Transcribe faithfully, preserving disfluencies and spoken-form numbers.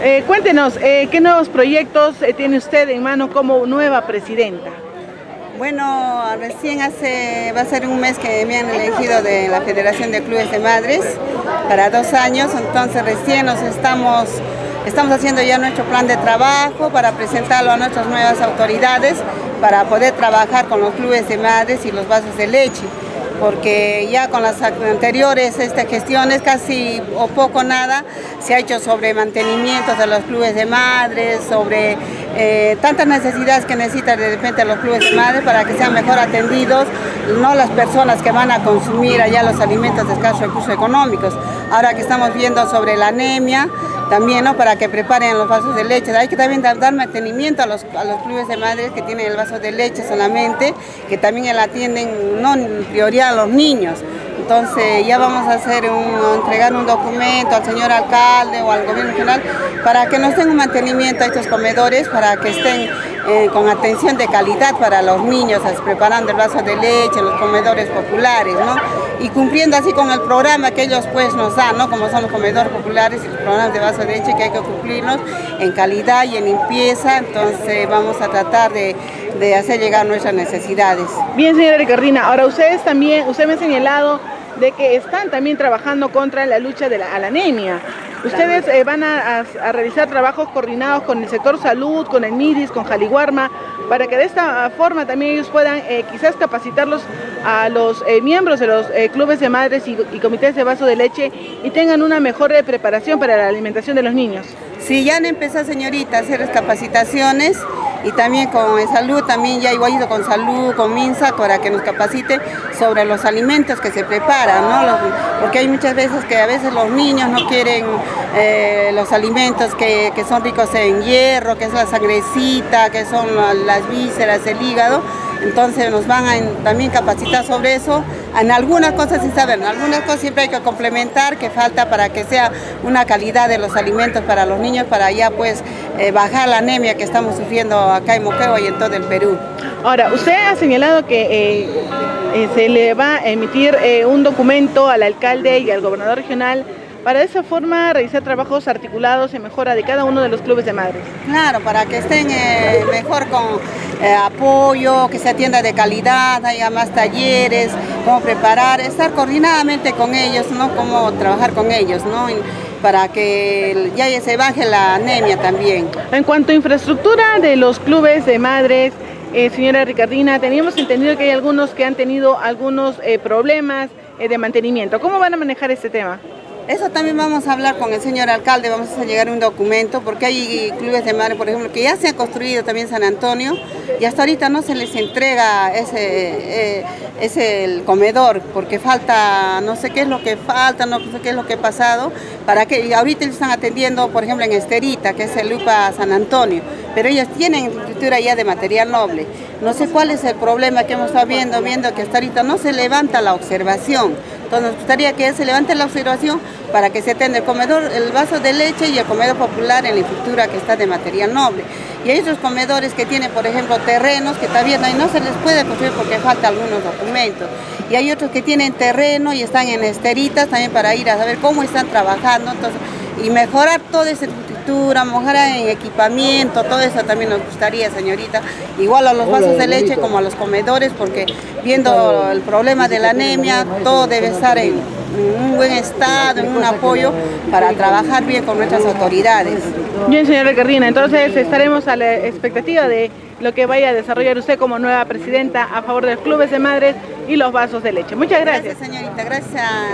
Eh, cuéntenos, eh, ¿qué nuevos proyectos eh, tiene usted en mano como nueva presidenta? Bueno, recién hace, va a ser un mes que me han elegido de la Federación de Clubes de Madres para dos años, entonces recién nos estamos, estamos haciendo ya nuestro plan de trabajo para presentarlo a nuestras nuevas autoridades para poder trabajar con los clubes de madres y los vasos de leche, porque ya con las anteriores estas gestiones casi o poco nada se ha hecho sobre mantenimientos de los clubes de madres, sobre eh, tantas necesidades que necesitan de repente los clubes de madres para que sean mejor atendidos, no las personas que van a consumir allá los alimentos de escasos recursos económicos. Ahora que estamos viendo sobre la anemia, también, ¿no?, para que preparen los vasos de leche. Hay que también dar, dar mantenimiento a los, a los clubes de madres que tienen el vaso de leche solamente, que también atienden no en prioridad a los niños. Entonces ya vamos a hacer un, entregar un documento al señor alcalde o al gobierno regional para que nos den un mantenimiento a estos comedores, para que estén eh, con atención de calidad para los niños, preparando el vaso de leche en los comedores populares, ¿no? Y cumpliendo así con el programa que ellos pues nos dan, ¿no?, como son los comedores populares y los programas de vaso de leche, que hay que cumplirlos en calidad y en limpieza. Entonces vamos a tratar de, de hacer llegar nuestras necesidades. Bien, señora Ricardina, ahora ustedes también, usted me ha señalado de que están también trabajando contra la lucha de la, a la anemia. Ustedes eh, van a, a, a realizar trabajos coordinados con el sector salud, con el MIDIS, con Jaliguarma, para que de esta forma también ellos puedan eh, quizás capacitarlos a los eh, miembros de los eh, clubes de madres y, y comités de vaso de leche y tengan una mejor eh, preparación para la alimentación de los niños. Sí, ya han empezado, señorita, a hacer las capacitaciones y también con salud, también ya he ido con salud, con MINSA, para que nos capacite sobre los alimentos que se preparan, ¿no? Los, porque hay muchas veces que a veces los niños no quieren eh, los alimentos que, que son ricos en hierro, que es la sangrecita, que son las vísceras, el hígado. Entonces nos van a también capacitar sobre eso. En algunas cosas sí saben, en algunas cosas siempre hay que complementar, que falta para que sea una calidad de los alimentos para los niños, para ya pues eh, bajar la anemia que estamos sufriendo acá en Moquegua y en todo el Perú. Ahora, usted ha señalado que eh, eh, se le va a emitir eh, un documento al alcalde y al gobernador regional para de esa forma realizar trabajos articulados en mejora de cada uno de los clubes de madres. Claro, para que estén eh, mejor con eh, apoyo, que se atienda de calidad, haya más talleres, cómo preparar, estar coordinadamente con ellos, ¿no?, cómo trabajar con ellos, ¿no?, y para que ya se baje la anemia también. En cuanto a infraestructura de los clubes de madres, eh, señora Ricardina, teníamos entendido que hay algunos que han tenido algunos eh, problemas eh, de mantenimiento. ¿Cómo van a manejar este tema? Eso también vamos a hablar con el señor alcalde, vamos a hacer llegar un documento, porque hay clubes de madres, por ejemplo, que ya se han construido también en San Antonio y hasta ahorita no se les entrega ese, eh, ese el comedor, porque falta, no sé qué es lo que falta, no sé qué es lo que ha pasado, para que y ahorita ellos están atendiendo, por ejemplo, en Esterita, que es el U P A San Antonio, pero ellos tienen infraestructura ya de material noble. No sé cuál es el problema que hemos estado viendo, viendo que hasta ahorita no se levanta la observación. Entonces nos gustaría que se levante la observación para que se atienda el comedor, el vaso de leche y el comedor popular en la infraestructura que está de material noble. Y hay otros comedores que tienen, por ejemplo, terrenos que todavía no, no se les puede construir porque faltan algunos documentos. Y hay otros que tienen terreno y están en esteritas también para ir a saber cómo están trabajando. Entonces, y mejorar toda esa infraestructura, mejorar en equipamiento, todo eso también nos gustaría, señorita. Igual a los vasos de leche como a los comedores, porque viendo el problema de la anemia, todo debe estar en un buen estado, en un apoyo para trabajar bien con nuestras autoridades. Bien, señora Ricardina, entonces estaremos a la expectativa de lo que vaya a desarrollar usted como nueva presidenta a favor de los clubes de madres y los vasos de leche. Muchas gracias. Gracias, señorita. Gracias.